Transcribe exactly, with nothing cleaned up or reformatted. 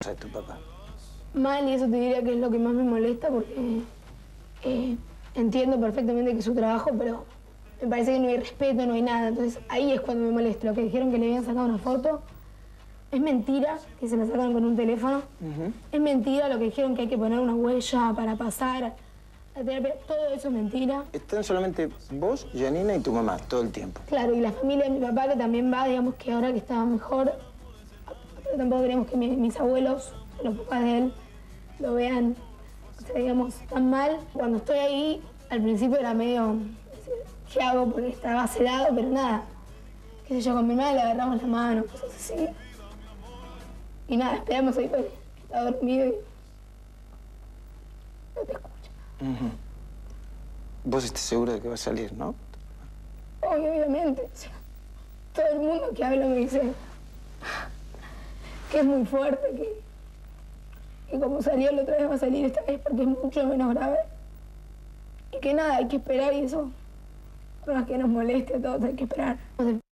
de tu papá? Mal, y eso te diría que es lo que más me molesta porque eh, entiendo perfectamente que es su trabajo, pero me parece que no hay respeto, no hay nada. Entonces ahí es cuando me molesta. Lo que dijeron que le habían sacado una foto, es mentira que se la sacaron con un teléfono. Uh-huh. Es mentira lo que dijeron que hay que poner una huella para pasar a terapia. Todo eso es mentira. Están solamente vos, Janina y tu mamá todo el tiempo. Claro, y la familia de mi papá que también va, digamos que ahora que estaba mejor, pero tampoco queremos que mi, mis abuelos, los papás de él, lo vean, o sea, digamos, tan mal. Cuando estoy ahí, al principio era medio, ¿qué hago? Porque estaba sedado, pero nada. Qué sé yo, con mi madre le agarramos la mano, cosas así. Y nada, esperamos ahí porque está dormido y no te escucha. Uh-huh. Vos estás segura de que va a salir, ¿no? Obviamente. O sea, todo el mundo que habla me dice que es muy fuerte, que, que como salió la otra vez va a salir esta vez porque es mucho menos grave. Y que nada, hay que esperar y eso, por más que nos moleste a todos, hay que esperar.